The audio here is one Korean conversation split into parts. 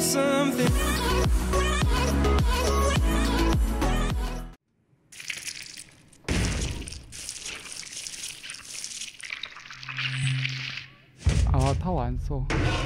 something. 아, 타워 안 써.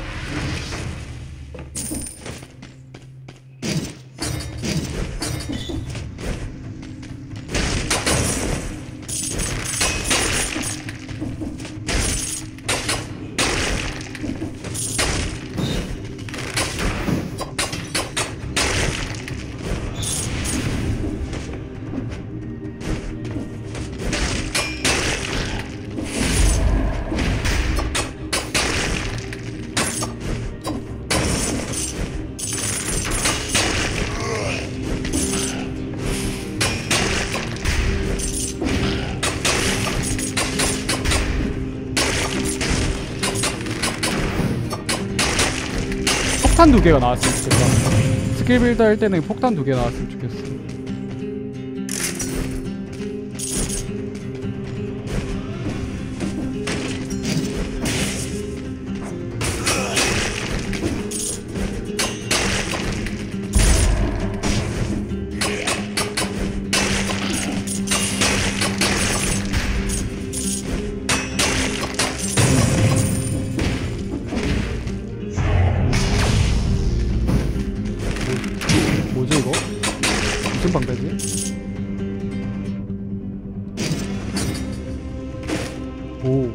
폭탄 2개가 나왔으면 좋겠다. 스킬 빌드 할 때는 폭탄 2개 나왔으면 좋겠어. 뭐지 이거? 무슨 방패지? 오.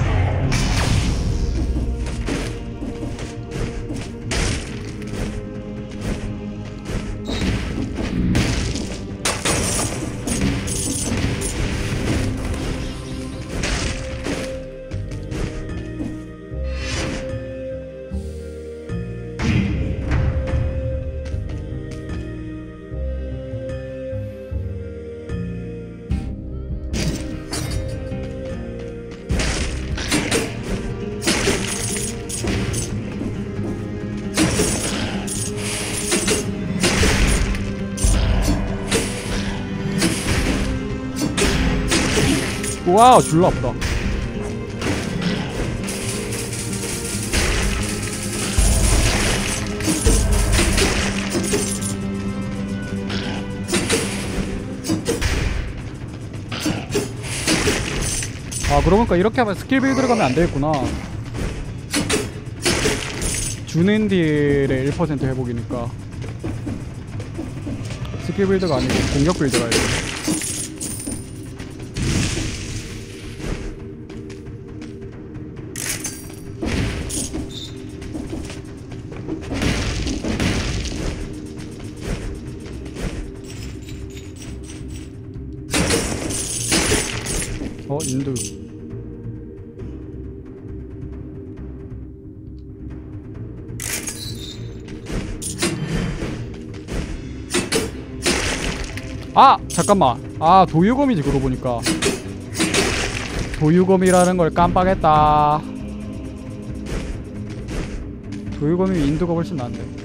와우, 졸라 아프다. 아, 그러고 보니까 이렇게 하면 스킬 빌드를 가면 안 되겠구나. 주는 딜의 1% 회복이니까 스킬 빌드가 아니고 공격 빌드가 해야 돼. 인두. 아! 잠깐만. 아, 도유검이지 그러고 보니까. 도유검이라는 걸 깜빡했다. 도유검이면 인두가 훨씬 나은데.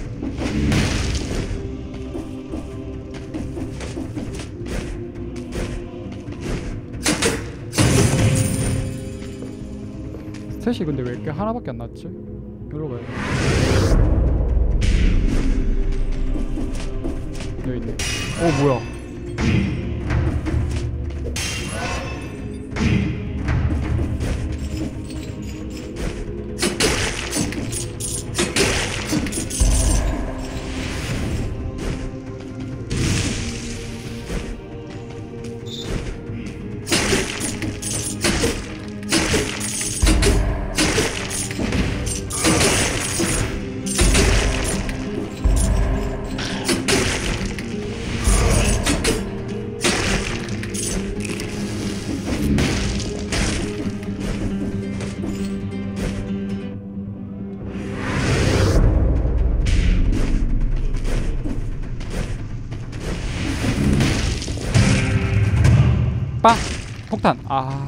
스탯이 근데 왜 이렇게 하나밖에 안 났지? 여기로 가야 돼. 여기 있네. 뭐야. 빵! 폭탄! 아.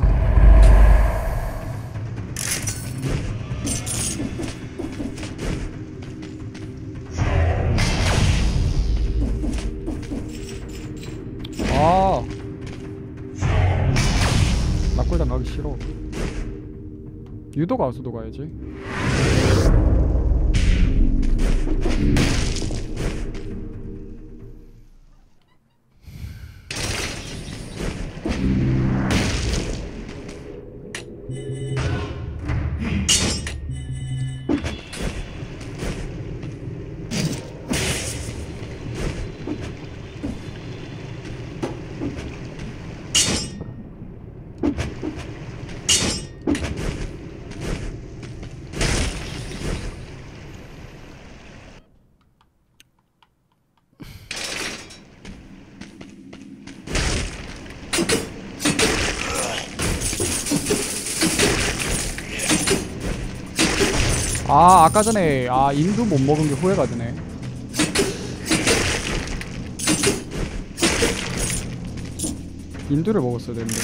낙골당 가기 싫어. 유도가 어서도 가야지. 아, 아까 전에 인두 못 먹은 게 후회가 되네. 인두를 먹었어야 되는데.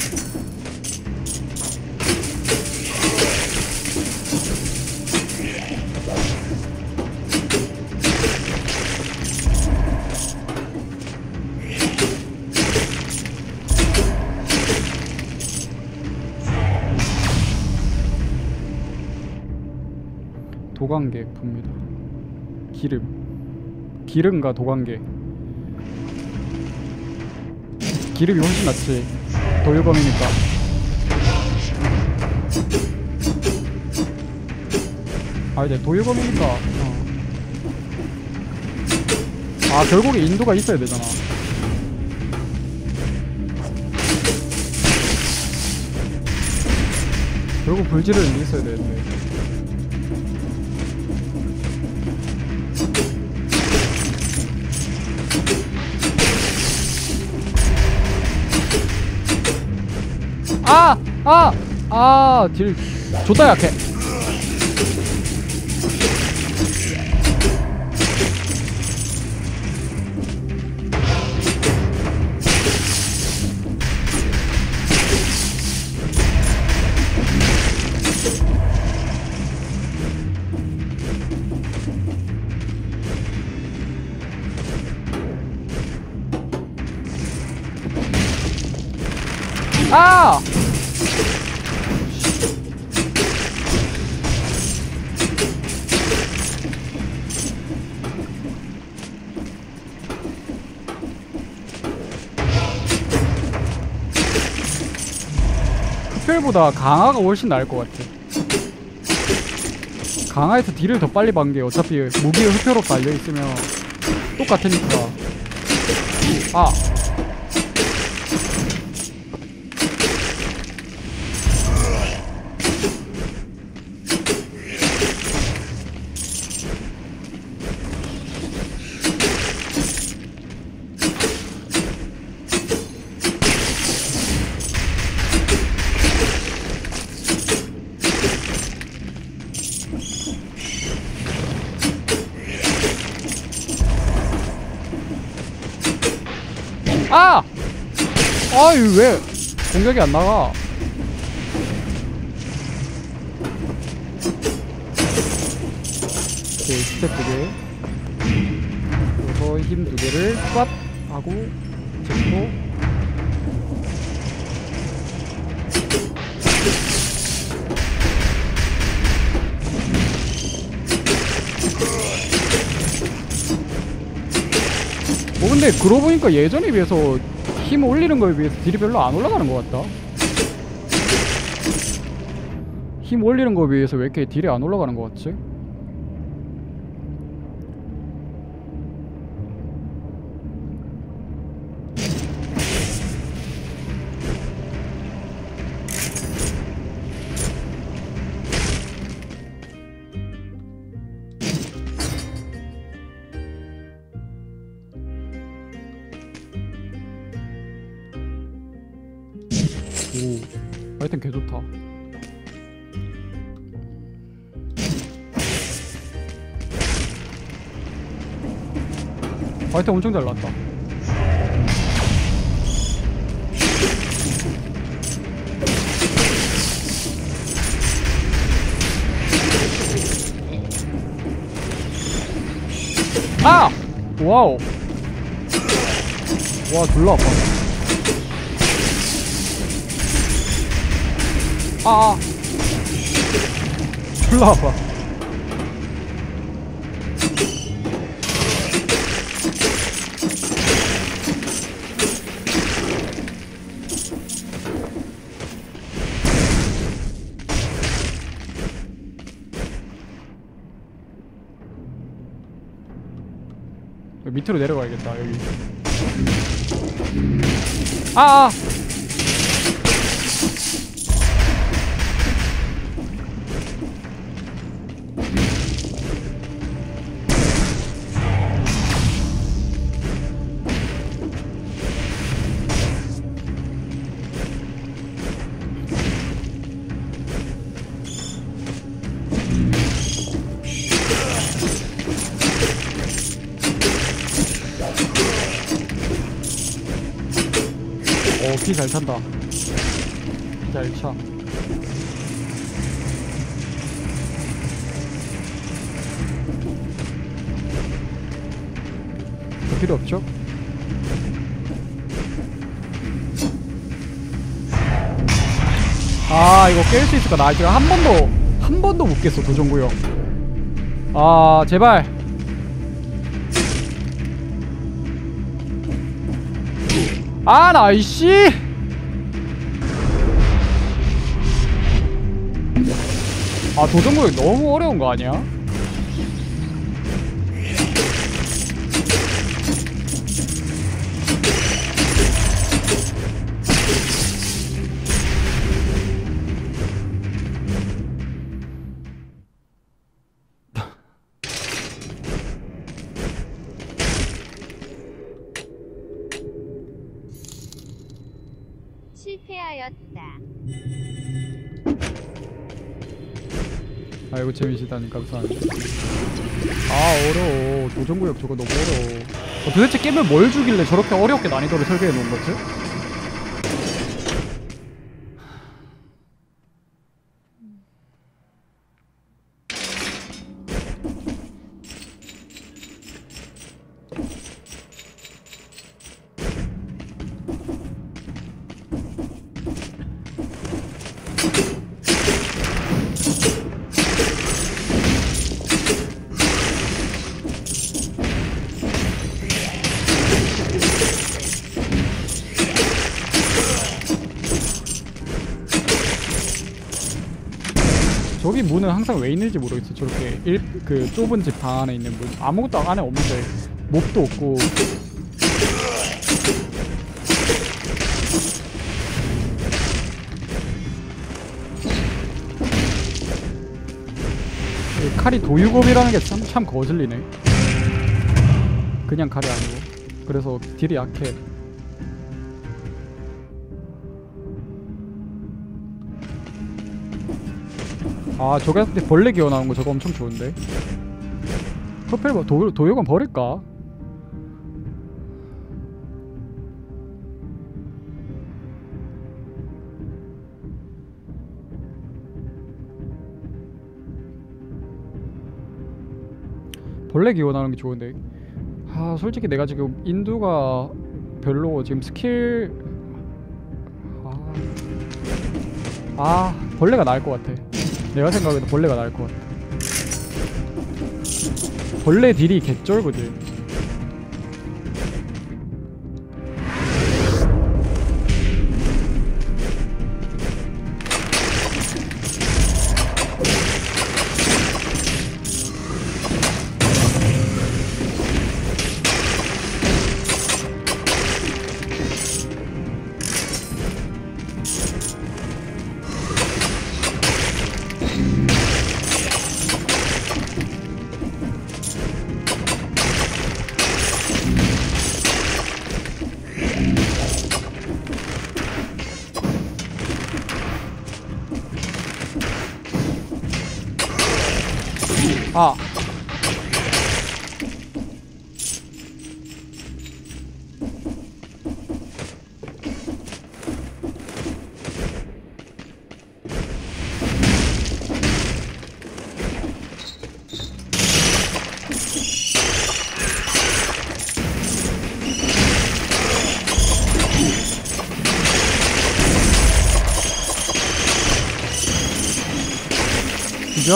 도관계 봅니다. 기름과 도관계. 기름이 훨씬 낫지. 도유검이니까. 이제 도유검이니까. 결국에 인도가 있어야 되잖아. 결국 불지르는 게 있어야 되는데. 딜 존나 약해. 흡혈보다 강화가 훨씬 나을 것 같아. 강화에서 딜을 더 빨리 받는 게 어차피 무기에 흡혈로 달려있으면 똑같으니까. 이거 왜 공격이 안 나가? 오케이, 스텝 2개. 그래서 힘 2개를 꽉 하고 제거. 근데 그러고 보니까 예전에 비해서 힘 올리는 거에 비해서 딜이 별로 안 올라가는 것 같다. 힘 올리는 거에 비해서 왜 이렇게 딜이 안 올라가는 것 같지? 하여튼 개좋다. 하여튼 엄청 잘 나왔다. 와우. 와, 졸라 아파. 졸라 아파. 여기 밑으로 내려가야겠다. 여기. 아! 피 잘 찬다. 잘 차. 필요 없죠? 아, 이거 깰 수 있을까? 나 지금 한 번도 못 깼어, 도전구역. 아, 제발. 아, 나 이씨. 아, 도전구역 너무 어려운 거 아니야? 실패하였다. 아이고, 재미있다니 감사합니다. 아, 어려워. 도전구역 저거 너무 어려워. 도대체 깨면 뭘 주길래 저렇게 어렵게 난이도를 설계해 놓은 거지? 저기 문은 항상 왜 있는지 모르겠어. 저렇게 그 좁은 집 방 안에 있는 문. 아무것도 안에 없는데 몹도 없고. 이 칼이 도유검이라는 게 참 거슬리네. 그냥 칼이 아니고. 그래서 딜이 약해. 아, 저기 했을 때 벌레 기어 나오는 거 저거 엄청 좋은데. 커플 도요건 버릴까? 벌레 기어 나오는 게 좋은데. 아, 솔직히 내가 지금 인두가 별로 지금 스킬 벌레가 나을 것 같아. 내가 생각해도 벌레가 나을 것 같아. 벌레 딜이 개쩔거든. 아, 그죠?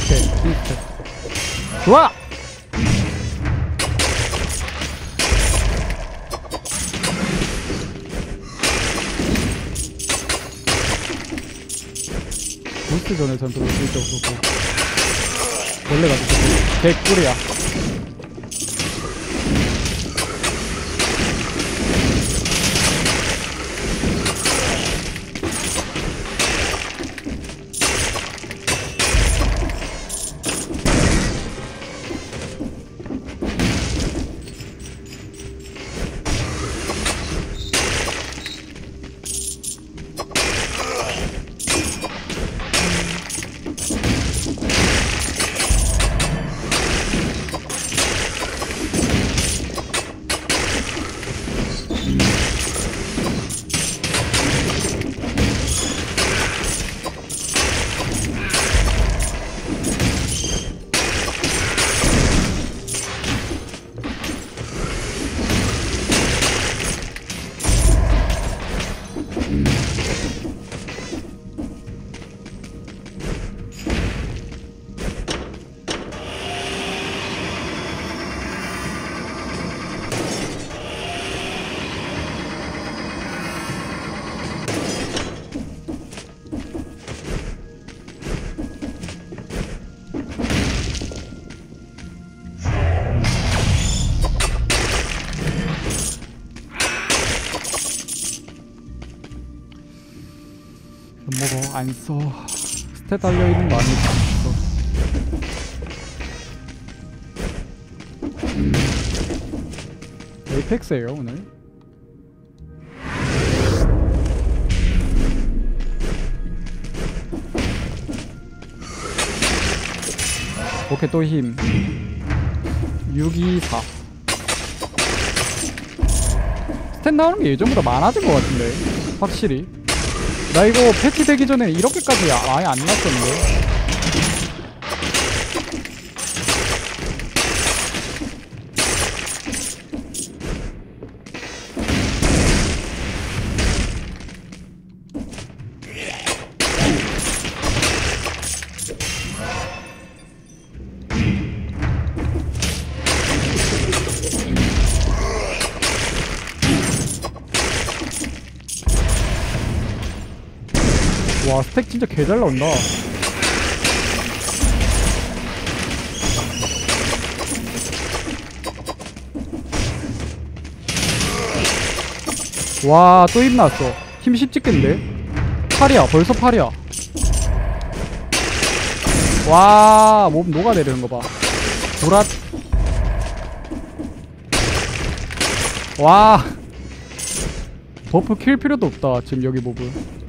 오케이 킹스텝 좋아! 보스 전에 전투로 쓸데 없었고 원래가 개꿀이야. 먹어 안 써. 스탯 달려있는 거 아니지 안 써. 에이펙스예요 오늘. 오케이 또 힘. 624. 스탯 나오는 게 예전보다 많아진 것 같은데 확실히. 나 이거 패치 되기 전에 이렇게까지 아예 안 났었는데. 와 스택 진짜 개 잘 나온다. 와 또 힘 났어. 힘 10 찍겠는데? 8이야 벌써 8이야. 와 몸 녹아내리는 거봐. 보랏. 와 버프 킬 필요도 없다 지금 여기 모브.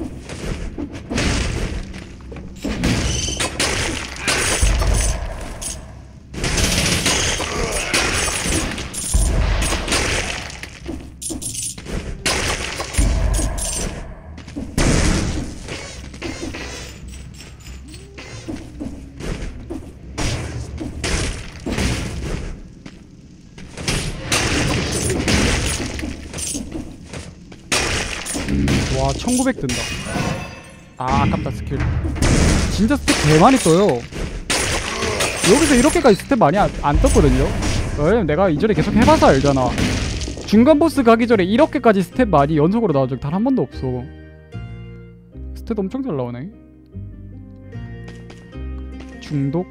와 1900 든다. 아 아깝다 스킬. 진짜 스택 개많이 떠요. 여기서 이렇게까지 스택 많이 안 떴거든요. 왜냐면 내가 이전에 계속 해봐서 알잖아. 중간 보스 가기 전에 이렇게까지 스텝 많이 연속으로 나온 적 단 한 번도 없어. 스탯 엄청 잘 나오네. 중독.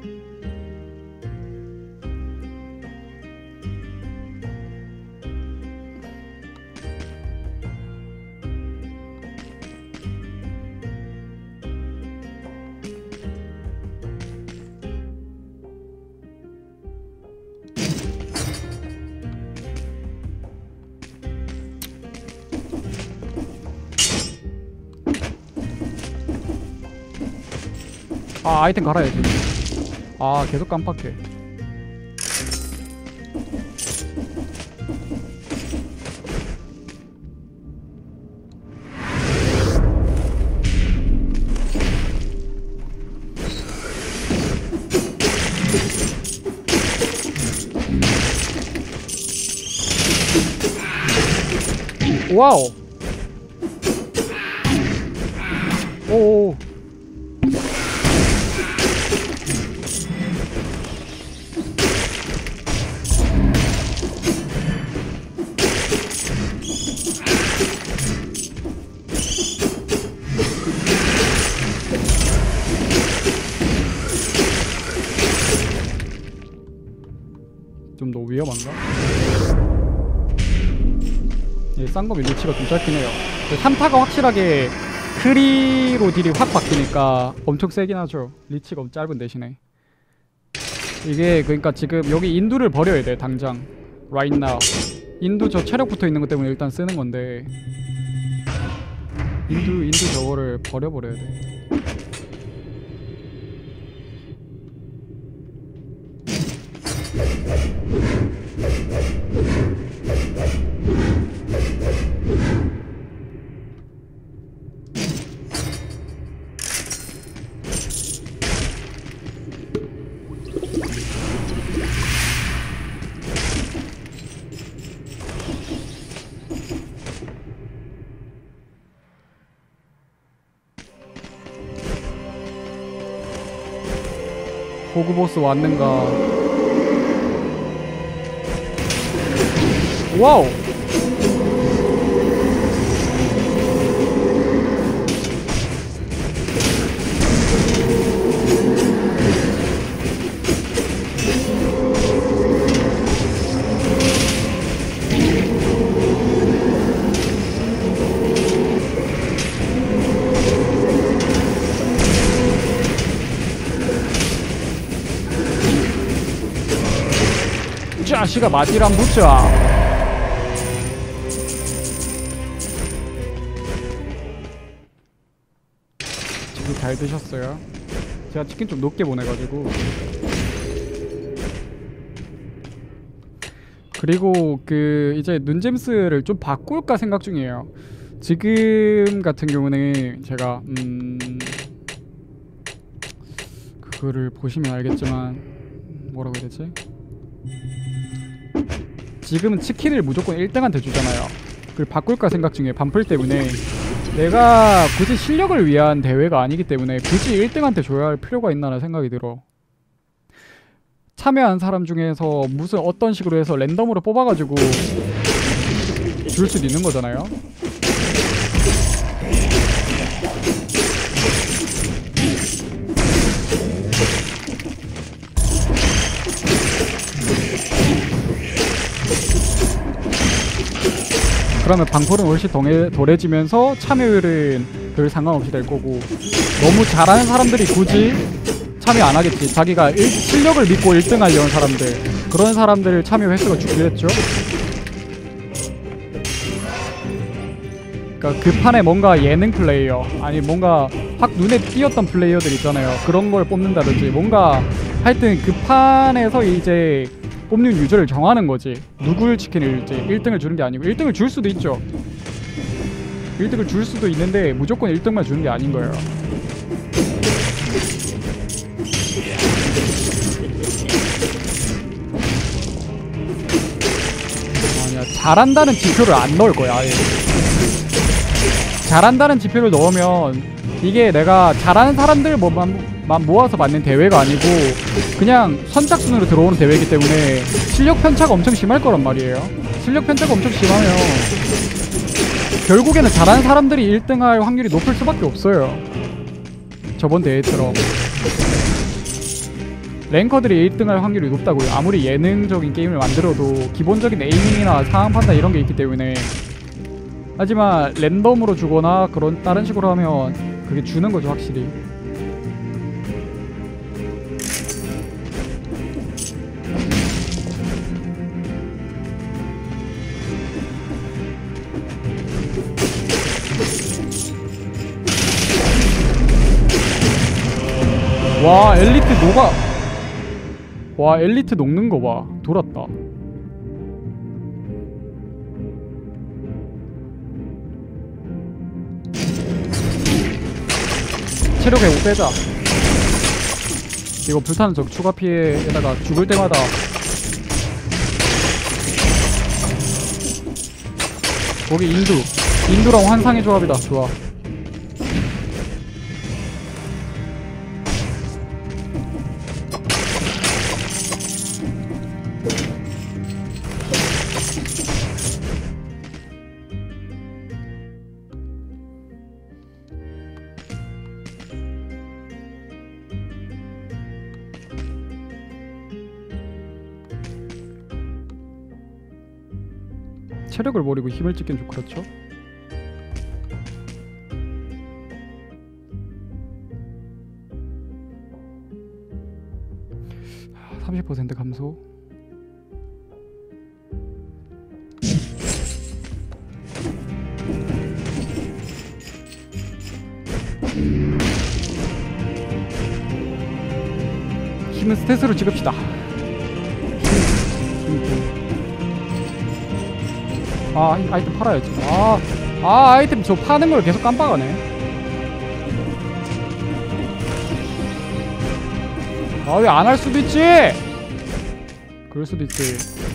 아 아이템 갈아야지. 아 계속 깜빡해. 와우. 오오. 좀 너무 위험한가? 이 쌍검이 리치가 좀 짧긴 해요. 3타가 확실하게 크리로 딜이 확 바뀌니까 엄청 세긴 하죠. 리치가 짧은 대신에. 이게 그러니까 지금 여기 인두를 버려야 돼 당장. Right now. 인두 저 체력 붙어 있는 것 때문에 일단 쓰는 건데 인두 저거를 버려버려야 돼. 호그보스 왔는가? 와우! 자식아 맞이란 붙자. 치킨 잘 드셨어요? 제가 치킨 좀 높게 보내가지고. 그리고 그 이제 눈잼스를 좀 바꿀까 생각 중이에요. 지금 같은 경우는 제가 그거를 보시면 알겠지만 뭐라고 해야 되지? 지금은 치킨을 무조건 1등한테 주잖아요. 그걸 바꿀까 생각 중에 반풀 때문에 내가 굳이 실력을 위한 대회가 아니기 때문에 굳이 1등한테 줘야 할 필요가 있나라는 생각이 들어. 참여한 사람 중에서 무슨 어떤 식으로 해서 랜덤으로 뽑아가지고 줄 수도 있는 거잖아요. 그러면 방풀은 훨씬 덜해지면서 참여율은 별 상관없이 될 거고, 너무 잘하는 사람들이 굳이 참여 안 하겠지. 자기가 실력을 믿고 1등 하려는 사람들, 그런 사람들 참여 횟수가 줄겠죠. 그러니까 그 판에 뭔가 예능 플레이어, 아니 뭔가 확 눈에 띄었던 플레이어들 있잖아요. 그런 걸 뽑는다든지 뭔가 하여튼 그 판에서 이제 뽑는 유저를 정하는 거지. 누굴 치킨일지 1등을 주는 게 아니고, 1등을 줄 수도 있죠. 1등을 줄 수도 있는데 무조건 1등만 주는 게 아닌 거예요. 아니야, 잘한다는 지표를 안 넣을 거야 아예. 잘한다는 지표를 넣으면 이게 내가 잘하는 사람들만 모아서 맞는 대회가 아니고 그냥 선착순으로 들어오는 대회이기 때문에 실력 편차가 엄청 심할 거란 말이에요. 실력 편차가 엄청 심하면 결국에는 잘하는 사람들이 1등할 확률이 높을 수밖에 없어요. 저번 대회처럼 랭커들이 1등할 확률이 높다고요. 아무리 예능적인 게임을 만들어도 기본적인 에이밍이나 상황 판단 이런 게 있기 때문에. 하지만 랜덤으로 주거나 그런 다른 식으로 하면 그게 주는 거죠 확실히. 와 엘리트 녹아. 와 엘리트 녹는 거 봐. 돌았다. 체력 회복 빼자. 이거 불타는 적 추가 피해에다가 죽을 때마다 거기 인두랑 환상의 조합이다. 좋아. 체력을 버리고 힘을 찍긴 좀 그렇죠. 30% 감소. 힘은 스탯으로 찍읍시다. 아, 아이템 팔아야지. 아이템 저 파는 걸 계속 깜빡하네. 아, 왜 안 할 수도 있지? 그럴 수도 있지.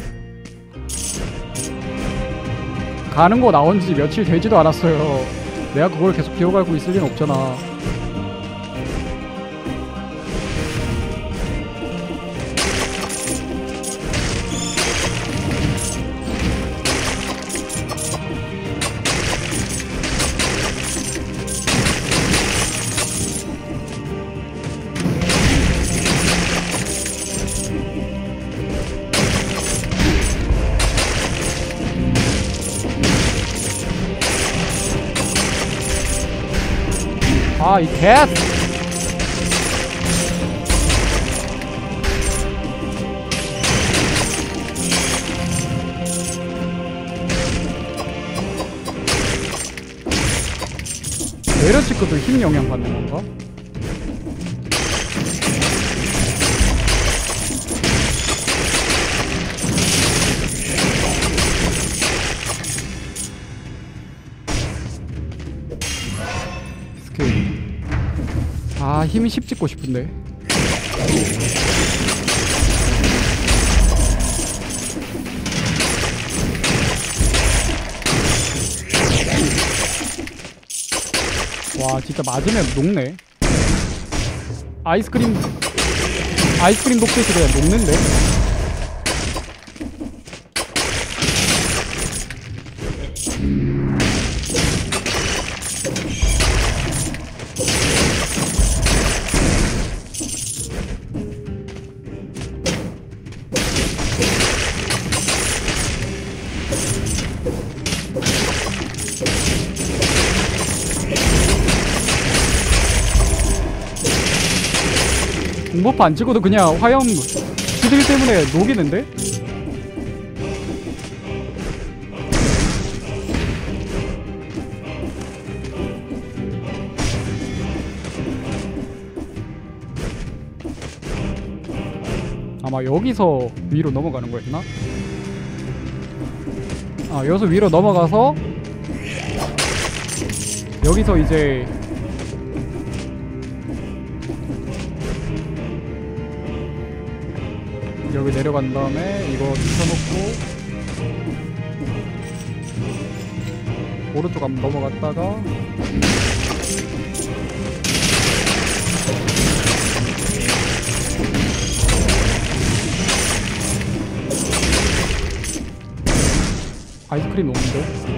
가는 거 나온 지 며칠 되지도 않았어요. 내가 그걸 계속 기억하고 있을 리는 없잖아. 아, 이 캣! 내려치고도 힘 영향 받는 건가? 스케일. 아, 힘이 10 찍고 싶은데. 와, 진짜 맞으면 녹네. 아이스크림 녹듯이 그냥 녹는데? 공버프 안 찍어도 그냥 화염 스킬 때문에 녹이는데? 아마 여기서 위로 넘어가는 거였나? 아, 여기서 위로 넘어가서 여기서 이제 여기 내려간 다음에 이거 쳐놓고 오른쪽 한번 넘어갔다가 아이스크림 오는데?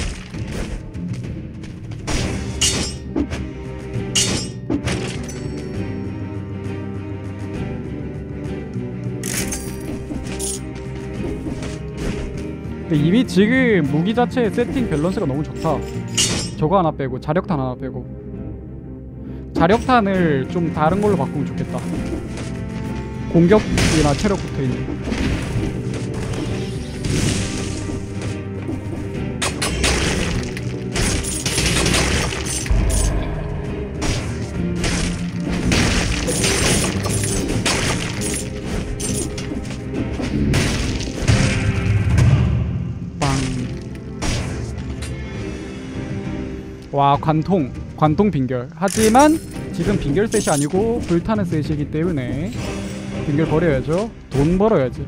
이미 지금 무기 자체의 세팅 밸런스가 너무 좋다. 저거 하나 빼고 자력탄 하나 빼고 자력탄을 좀 다른 걸로 바꾸면 좋겠다. 공격이나 체력 붙어있는. 와, 관통 빙결. 하지만 지금 빙결 셋이 아니고 불타는 셋이기 때문에 빙결 버려야죠. 돈 벌어야지.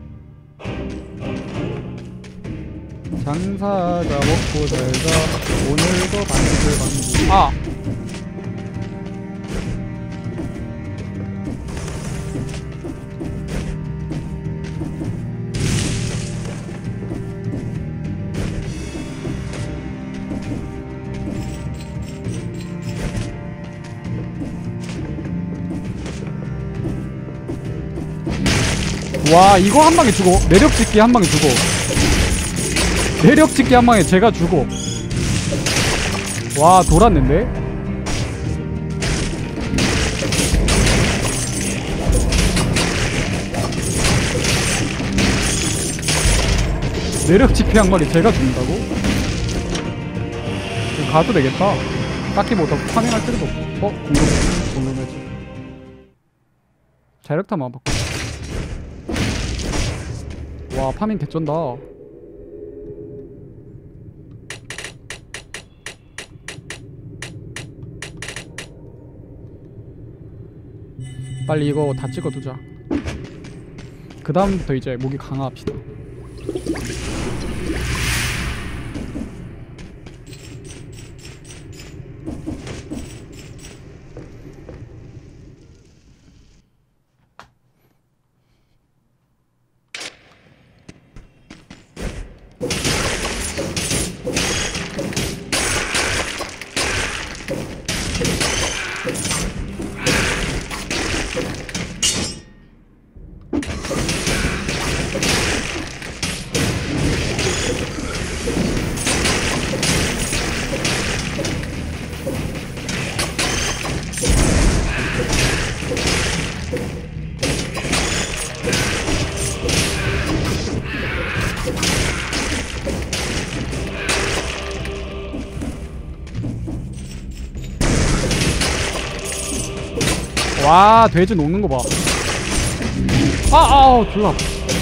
장사가 먹고 살자. 오늘도 반죽을 반죽. 아! 와, 이거 한 방에 주고 매력 짓기 한 방에 주고 매력 찍기 한 방에 제가 죽어. 와, 돌았는데? 매력 찍기 한 마리 제가 죽는다고? 그럼 가도 되겠다. 딱히 뭐 더 파밍할 필요도 없고. 공룡해지. 자력탄만 바꿔. 와, 파밍 개쩐다. 빨리 이거 다 찍어두자. 그 다음부터 이제 무기 강화합시다. 와, 돼지 녹는 거 봐. 졸라.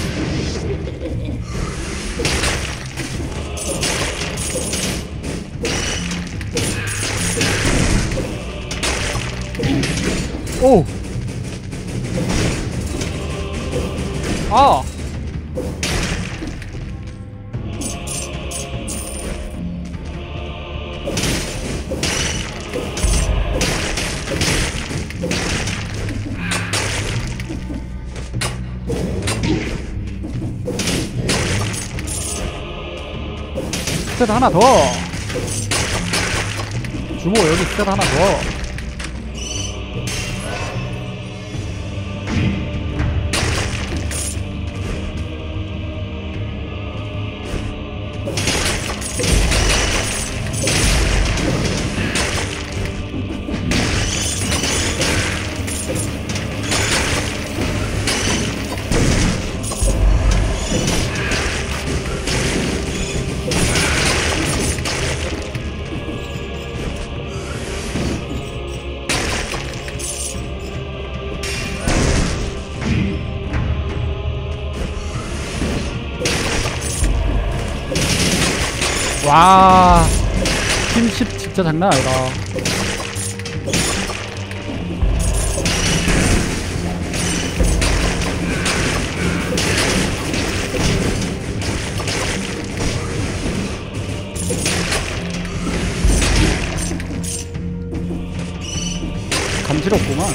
오. 아. 스탯 하나 더. 주모 여기 스탯 하나 더. 와, 팀10 진짜 장난 아니다. 감지럽구만.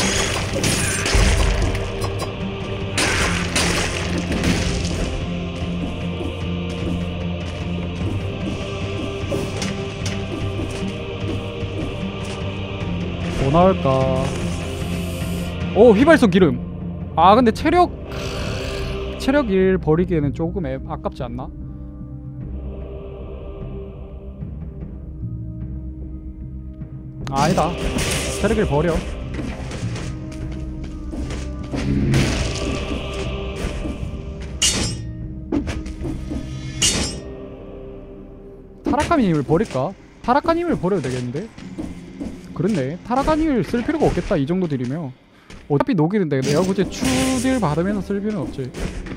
뭐 나올까? 오, 휘발성 기름. 아, 근데 체력 1 버리기에는 조금 아깝지 않나? 아, 아니다. 체력 1 버려. 타락한 힘을 버릴까? 타락한 힘을 버려도 되겠는데? 그렇네. 타락한 힘을 쓸 필요가 없겠다. 이 정도 딜이면 어차피 녹이는데 내가 굳이 추딜 받으면서 쓸 필요는 없지.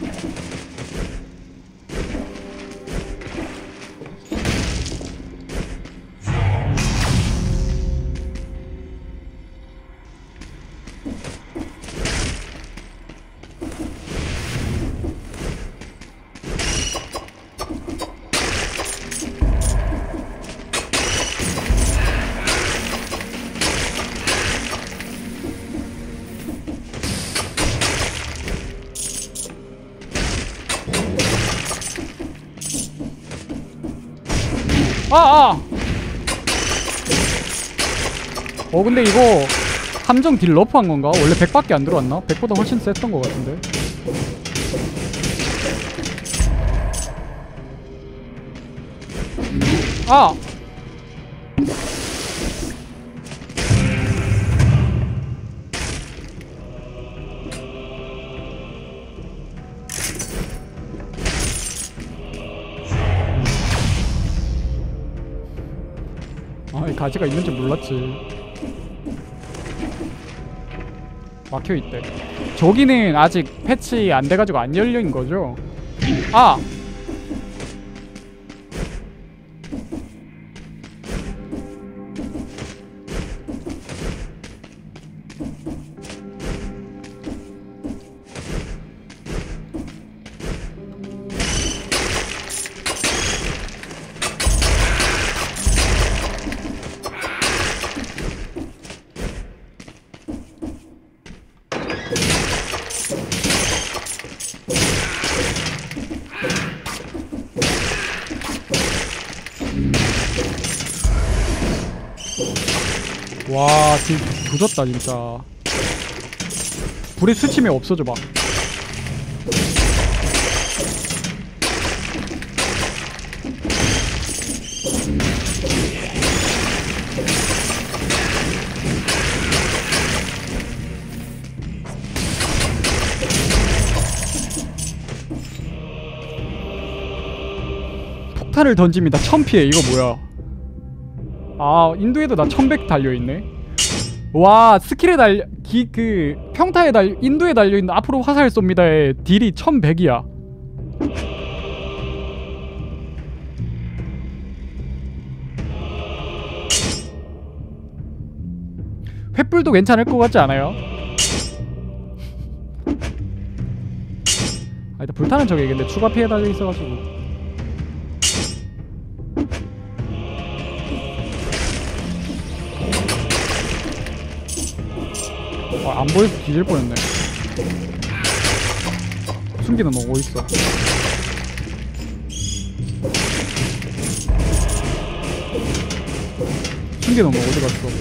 근데 이거 함정 딜 러프한 건가? 원래 100밖에 안 들어왔나? 100보다 훨씬 셌던 것 같은데. 아! 아, 이 가지가 있는 줄 몰랐지. 막혀있대. 저기는 아직 패치 안 돼가지고 안 열려인 거죠? 아! 와, 지금 조졌다 진짜. 불이 스치면 없어져 막. 폭탄을 던집니다. 1000피해. 이거 뭐야? 아, 인도에도 나 1100 달려있네. 와, 스킬에 평타에 인도에 달려있는 앞으로 화살 쏩니다의 딜이 1100이야. 횃불도 괜찮을 것 같지 않아요? 아, 일단 불타는 적이 근데 추가 피해 달려있어가지고. 아, 안 보여서 뒤질 뻔했네. 숨기는 너 어딨어? 숨기는 너 어디 갔어?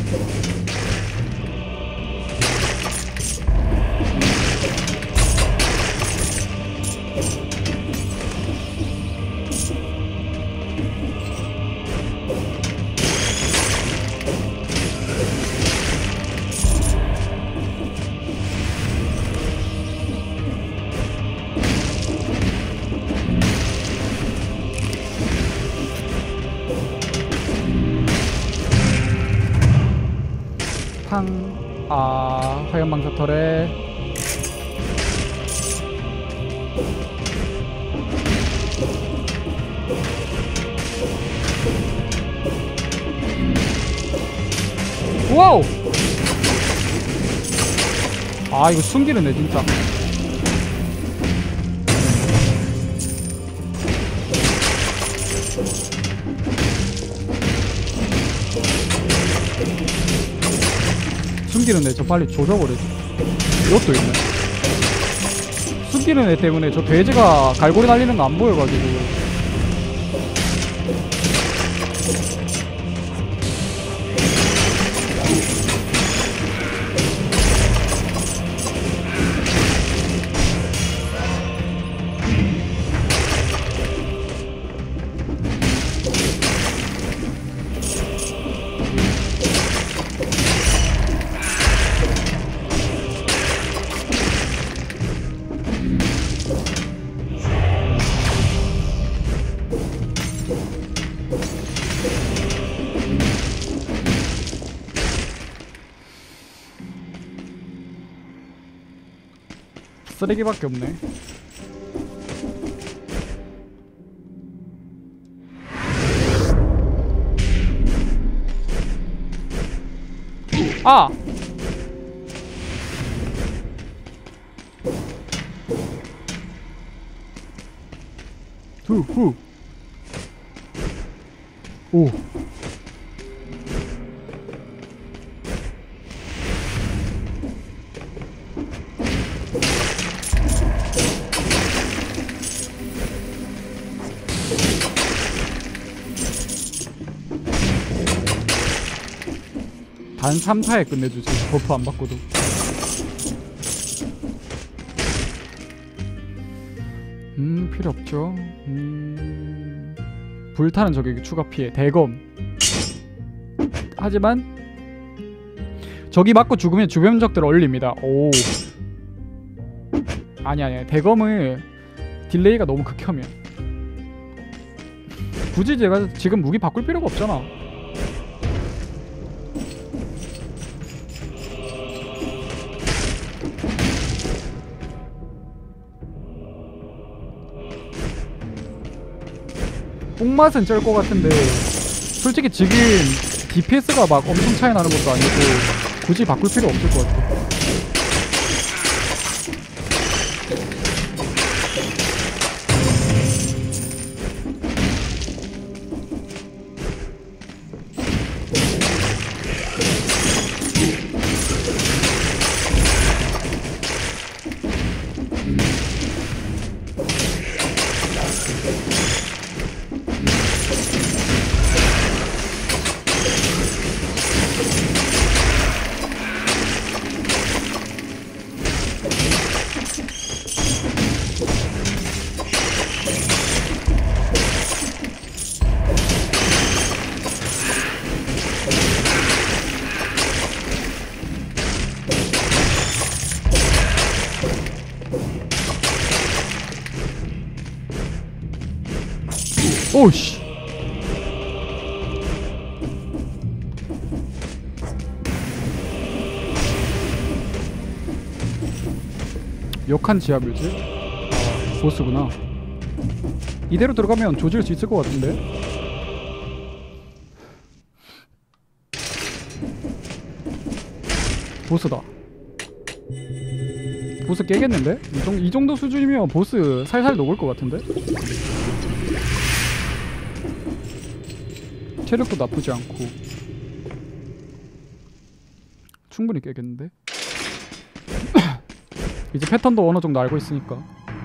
화염망사털에 와우! 아, 이거 숨기는데 진짜. 숨기는 애 저 빨리 조져버리지. 이것도 있네. 숨기는 애 때문에 저 돼지가 갈고리 날리는 거 안 보여가지고. 쓰레기밖에 없네. 아! 후. 오. 단 3타에 끝내주지. 버프 안 받고도. 필요 없죠. 불타는 적에게 추가 피해. 대검. 하지만 적이 맞고 죽으면 주변 적들 얼립니다. 오. 아니야. 대검을 딜레이가 너무 극혐이야. 굳이 제가 지금 무기 바꿀 필요가 없잖아. 뽕맛은 쩔 것 같은데 솔직히 지금 DPS가 막 엄청 차이 나는 것도 아니고 굳이 바꿀 필요 없을 것 같아. 오우씨. 역한 지하물질? 아, 보스구나. 이대로 들어가면 조질 수 있을 것 같은데? 보스다. 보스 깨겠는데? 이 정도 수준이면 보스 살살 녹을 것 같은데? 체력도 나쁘지 않고 충분히 깨겠는데? 이제 패턴도 어느 정도 알고 있으니까.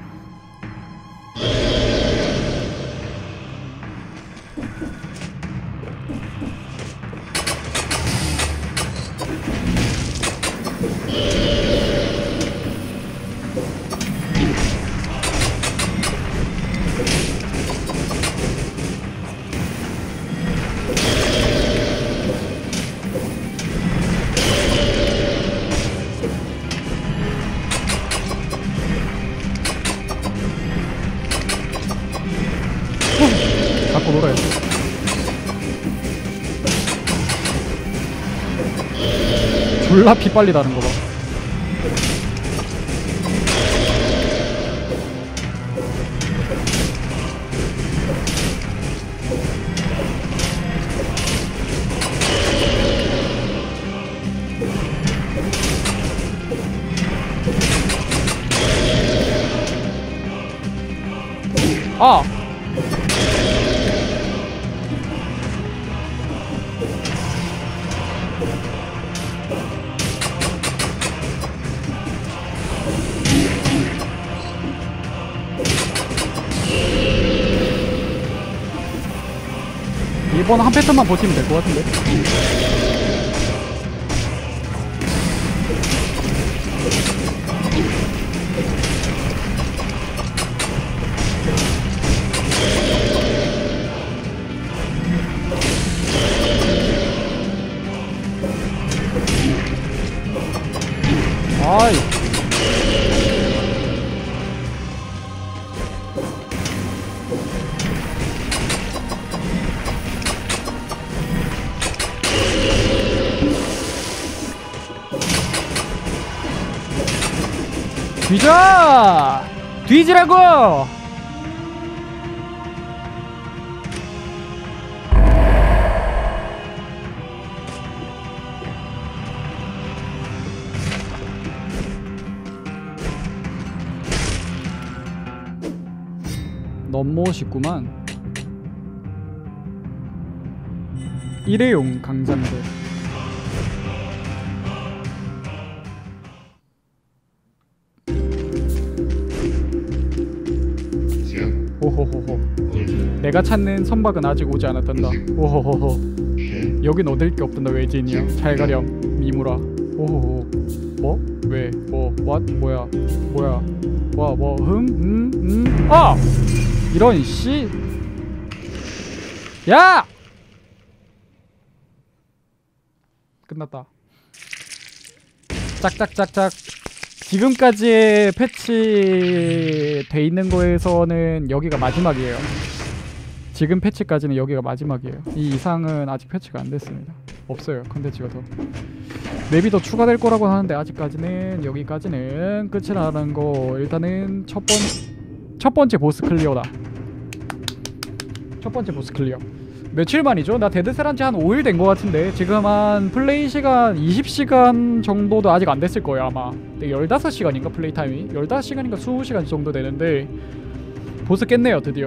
갖고 놀아야지. 졸라 피 빨리 다는 거 봐. 아! 이번 한 패턴만 버티면 될 것 같은데. 아이. 뒤져! 뒤지라고! 너무 멋있구만. 일회용 강장대. 오호호호. 내가 찾는 선박은 아직 오지 않았단다. 오호호호. 여긴 얻을 게 없단다. 외지인이야. 잘 가렴 미무라. 오호호. 뭐? 왜? 뭐? what? 뭐야? 뭐야? 와, 뭐? 아! 이런 씨. 야! 끝났다. 짝짝짝짝. 지금까지의 패치 돼 있는 거에서는 여기가 마지막이에요. 지금 패치까지는 여기가 마지막이에요. 이 이상은 아직 패치가 안 됐습니다. 없어요, 컨텐츠가 더. 맵이 더 추가될 거라고 하는데 아직까지는 여기까지는 끝이라는 거. 일단은 첫 번째 보스 클리어다. 첫 번째 보스 클리어. 며칠 만이죠? 나 데드셀 한지 한 5일 된 거 같은데 지금 한 플레이 시간 20시간 정도도 아직 안 됐을 거예요 아마. 15시간인가 플레이 타임이? 15시간인가 20시간 정도 되는데 보스 깼네요 드디어.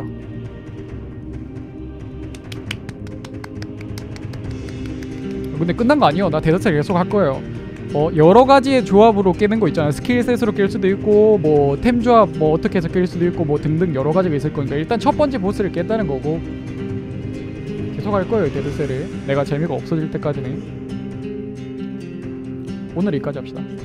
근데 끝난 거 아니에요. 나 데드셀 계속 할 거예요. 여러 가지의 조합으로 깨는 거 있잖아요. 스킬셋으로 깰 수도 있고 뭐 템 조합 뭐 어떻게 해서 깰 수도 있고 뭐 등등 여러 가지가 있을 거니까 일단 첫 번째 보스를 깼다는 거고 계속 할 거예요 데드셀을. 내가 재미가 없어질 때까지는. 오늘 여기까지 합시다.